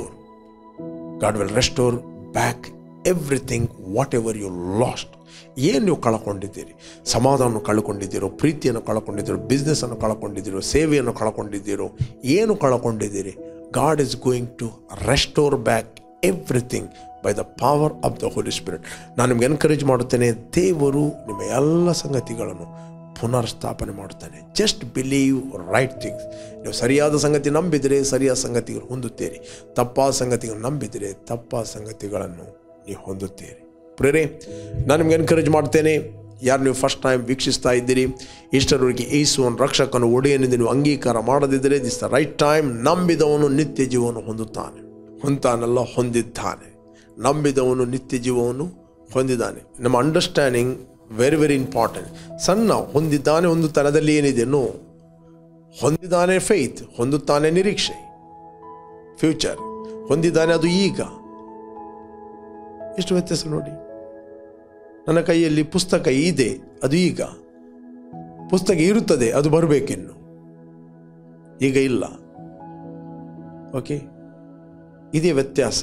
restore back everything whatever you lost. ಏನು ನೀವು ಕಳ್ಕೊಂಡಿದ್ದೀರಿ, ಸಮಾಧಾನ ಕಳ್ಕೊಂಡಿದ್ದೀರೋ, ಪ್ರೀತಿಯನ್ನು ಕಳ್ಕೊಂಡಿದ್ದೀರೋ, ಬಿಸ್ನೆಸ್ಸನ್ನು ಕಳ್ಕೊಂಡಿದ್ದೀರೋ, ಸೇವೆಯನ್ನು ಕಳ್ಕೊಂಡಿದ್ದೀರೋ, ಏನು ಕಳ್ಕೊಂಡಿದ್ದೀರಿ, God is going to restore back everything by the power of the Holy Spirit. ನಾನು ನಿಮ್ಗೆ ಎನ್ಕರೇಜ್ ಮಾಡುತ್ತೇನೆ, ದೇವರು ನಿಮ್ಮ ಎಲ್ಲ ಸಂಗತಿಗಳನ್ನು ಪುನರ್ಸ್ಥಾಪನೆ ಮಾಡುತ್ತಾನೆ. Just believe right things. ನೀವು ಸರಿಯಾದ ಸಂಗತಿ ನಂಬಿದರೆ ಸರಿಯಾದ ಸಂಗತಿಗಳು ಹೊಂದುತ್ತೀರಿ. ತಪ್ಪಾದ ಸಂಗತಿಗಳು ನಂಬಿದರೆ ತಪ್ಪಾದ ಸಂಗತಿಗಳನ್ನು ನೀವು ಹೊಂದುತ್ತೀರಿ. ಪ್ರೇರೆ, ನಾನು ನಿಮ್ಗೆ ಎನ್ಕರೇಜ್ ಮಾಡ್ತೇನೆ, ಯಾರು ನೀವು ಫಸ್ಟ್ ಟೈಮ್ ವೀಕ್ಷಿಸ್ತಾ ಇದ್ದೀರಿ, ಇಷ್ಟರವರೆಗೆ ಯೇಸುವನ್ನು ರಕ್ಷಕನು ಒಡೆಯನೆಂದು ನೀವು ಅಂಗೀಕಾರ ಮಾಡದಿದ್ದರೆ, ದಿಸ್ ದ ರೈಟ್ ಟೈಮ್. ನಂಬಿದವನು ನಿತ್ಯ ಜೀವವನ್ನು ಹೊಂದಿದ್ದಾನೆ. ನಂಬಿದವನು ನಿತ್ಯ ಜೀವವನ್ನು ಹೊಂದಿದ್ದಾನೆ. ನಮ್ಮ ಅಂಡರ್ಸ್ಟ್ಯಾಂಡಿಂಗ್ ವೆರಿ ವೆರಿ ಇಂಪಾರ್ಟೆಂಟ್. ಸಣ್ಣ ಹೊಂದಿದ್ದಾನೆ, ಹೊಂದುತ್ತಾನದಲ್ಲಿ ಏನಿದೆ? ನೋ. ಹೊಂದಿದ್ದಾನೆ ಫೇತ್, ಹೊಂದುತ್ತಾನೆ ನಿರೀಕ್ಷೆ, ಫ್ಯೂಚರ್. ಹೊಂದಿದ್ದಾನೆ ಅದು ಈಗ. ಎಷ್ಟು ವ್ಯತ್ಯಾಸ ನೋಡಿ. ನನ್ನ ಕೈಯಲ್ಲಿ ಪುಸ್ತಕ ಇದೆ, ಅದು ಈಗ. ಪುಸ್ತಕ ಇರುತ್ತದೆ, ಅದು ಬರಬೇಕಿನ್ನು, ಈಗ ಇಲ್ಲ. ಓಕೆ, ಇದೇ ವ್ಯತ್ಯಾಸ.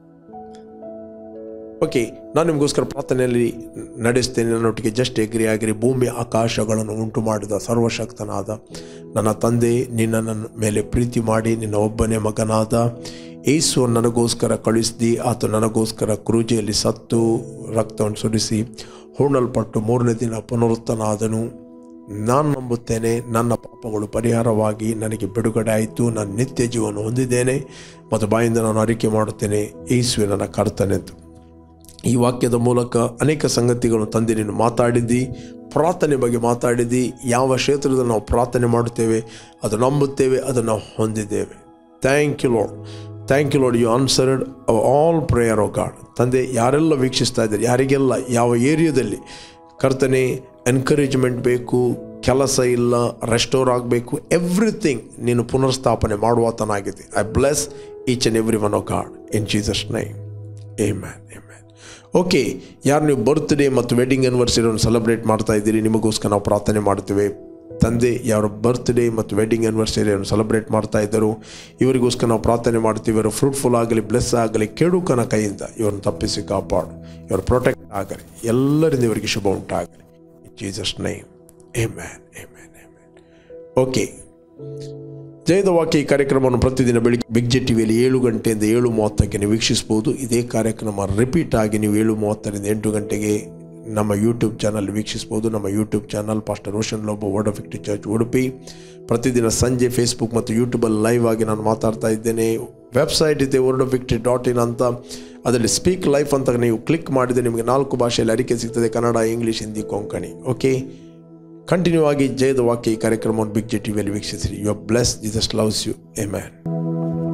ಓಕೆ, ನಾನು ನಿಮಗೋಸ್ಕರ ಪ್ರಾರ್ಥನೆಯಲ್ಲಿ ನಡೆಸ್ತೇನೆ. ನನ್ನೊಟ್ಟಿಗೆ ಜಸ್ಟ್ ಎಗ್ರಿ ಆಗಿರಿ. ಭೂಮಿ ಆಕಾಶಗಳನ್ನು ಉಂಟು ಮಾಡಿದ ಸರ್ವಶಕ್ತನಾದ ನನ್ನ ತಂದೆ, ನಿನ್ನ ಮೇಲೆ ಪ್ರೀತಿ ಮಾಡಿ ನಿನ್ನ ಒಬ್ಬನೇ ಮಗನಾದ ಯೇಸುವನ್ನು ನನಗೋಸ್ಕರ ಕಳಿಸಿದಿ. ಆತ ನನಗೋಸ್ಕರ ಕ್ರೂಜೆಯಲ್ಲಿ ಸತ್ತು ರಕ್ತವನ್ನು ಸುರಿಸಿ ಹೂಣಲ್ಪಟ್ಟು 3ನೇ ದಿನ ಪುನರುತ್ಥಾನನಾದನು. ನಾನು ನಂಬುತ್ತೇನೆ, ನನ್ನ ಪಾಪಗಳು ಪರಿಹಾರವಾಗಿ ನನಗೆ ಬಿಡುಗಡೆ ಆಯಿತು, ನಾನು ನಿತ್ಯ ಜೀವನ ಹೊಂದಿದ್ದೇನೆ ಮತ್ತು ಬಾಯಿಂದ ನಾನು ಅರಿಕೆ ಮಾಡುತ್ತೇನೆ, ಯೇಸುವೆ ನನ್ನ ಕರ್ತನೆಂದು. ಈ ವಾಕ್ಯದ ಮೂಲಕ ಅನೇಕ ಸಂಗತಿಗಳನ್ನು ತಂದೆ ನೀನು ಮಾತಾಡಿದ್ದಿ. ಪ್ರಾರ್ಥನೆ ಬಗ್ಗೆ ಮಾತಾಡಿದ್ದಿ. ಯಾವ ಕ್ಷೇತ್ರದಲ್ಲಿ ನಾವು ಪ್ರಾರ್ಥನೆ ಮಾಡುತ್ತೇವೆ, ಅದು ನಂಬುತ್ತೇವೆ, ಅದನ್ನು ನಾವು ಹೊಂದಿದ್ದೇವೆ. Thank you Lord, thank you Lord, you answered all prayer of God. ತಂದೆ, ಯಾರೆಲ್ಲ ವೀಕ್ಷಿಸ್ತಾ ಇದ್ದಾರೆ, ಯಾರಿಗೆಲ್ಲ ಯಾವ ಏರಿಯಾದಲ್ಲಿ ಕರ್ತನೆ ಎನ್ಕರೇಜ್ಮೆಂಟ್ ಬೇಕು, ಕೆಲಸ ಇಲ್ಲ, ರೆಸ್ಟೋರ್ ಆಗಬೇಕು, ಎವ್ರಿಥಿಂಗ್ ನೀನು ಪುನರ್ಸ್ಥಾಪನೆ ಮಾಡುವಾತನಾಗಿದೆ. I bless each and every one of God in Jesus name. Amen, amen. Okay, ಯಾರು ನೀವು ಬರ್ತ್ಡೇ ಮತ್ತು ವೆಡ್ಡಿಂಗ್ ಆ್ಯನಿವರ್ಸರಿಯನ್ನು ಸೆಲೆಬ್ರೇಟ್ ಮಾಡ್ತಾ ಇದ್ದೀರಿ, ನಿಮಗೋಸ್ಕರ ನಾವು ಪ್ರಾರ್ಥನೆ ಮಾಡ್ತೇವೆ. ತಂದೆ, ಯಾರು ಬರ್ತ್ಡೇ ಮತ್ತು ವೆಡ್ಡಿಂಗ್ ಆ್ಯನಿವರ್ಸರಿಯನ್ನು ಸೆಲೆಬ್ರೇಟ್ ಮಾಡ್ತಾ ಇದ್ದರು, ಇವರಿಗೋಸ್ಕರ ನಾವು ಪ್ರಾರ್ಥನೆ ಮಾಡ್ತೀವಿ. ಇವರು ಫ್ರೂಟ್ಫುಲ್ ಆಗಲಿ, ಬ್ಲೆಸ್ ಆಗಲಿ, ಕೆಡುಕನ ಕೈಯಿಂದ ಇವ್ರನ್ನ ತಪ್ಪಿಸಿ ಕಾಪಾಡು, ಇವರು ಪ್ರೊಟೆಕ್ಟ್ ಆಗಲಿ, ಎಲ್ಲರಿಂದ ಇವರಿಗೆ ಶುಭ ಉಂಟಾಗಲಿ in Jesus name. Amen, amen, amen. Okay, ಜಯದ ವಾಕ್ಯ ಈ ಕಾರ್ಯಕ್ರಮವನ್ನು ಪ್ರತಿದಿನ ಬೆಳಿಗ್ಗೆ ಬಿಗ್ ಜೆ ಟಿವಿಯಲ್ಲಿ 7 ಗಂಟೆಯಿಂದ 7:30ಕ್ಕೆ ನೀವು ವೀಕ್ಷಿಸ್ಬೋದು. ಇದೇ ಕಾರ್ಯಕ್ರಮ ರಿಪೀಟ್ ಆಗಿ ನೀವು 7:30ರಿಂದ 8 ಗಂಟೆಗೆ ನಮ್ಮ ಯೂಟ್ಯೂಬ್ ಚಾನಲ್ ವೀಕ್ಷಿಸ್ಬೋದು. ನಮ್ಮ YouTube channel pastor Roshan Lobo, Word of Victory Church Udupi. ಪ್ರತಿದಿನ ಸಂಜೆ ಫೇಸ್ಬುಕ್ ಮತ್ತು ಯೂಟ್ಯೂಬಲ್ಲಿ ಲೈವ್ ಆಗಿ ನಾನು ಮಾತಾಡ್ತಾ ಇದ್ದೇನೆ. ವೆಬ್ಸೈಟ್ ಇದೆ wordofvictory.in ಅಂತ. ಅದರಲ್ಲಿ ಸ್ಪೀಕ್ ಲೈಫ್ ಅಂತ ನೀವು ಕ್ಲಿಕ್ ಮಾಡಿದರೆ ನಿಮಗೆ 4 ಭಾಷೆಯಲ್ಲಿ ಅರಿಕೆ ಸಿಗ್ತದೆ: Kannada, English, Hindi, Konkani. Okay, continue ಆಗಿ ಜಯದ ವಾಕ್ಯ ಈ ಕಾರ್ಯಕ್ರಮವನ್ನು ಬಿಗ್ ಜೆ ಟಿವಿಯಲ್ಲಿ ವೀಕ್ಷಿಸಿರಿ. You are blessed. Jesus loves you. Amen.